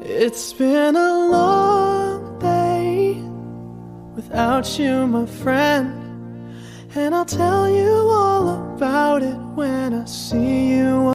It's been a long day without you, my friend, and I'll tell you all about it when I see you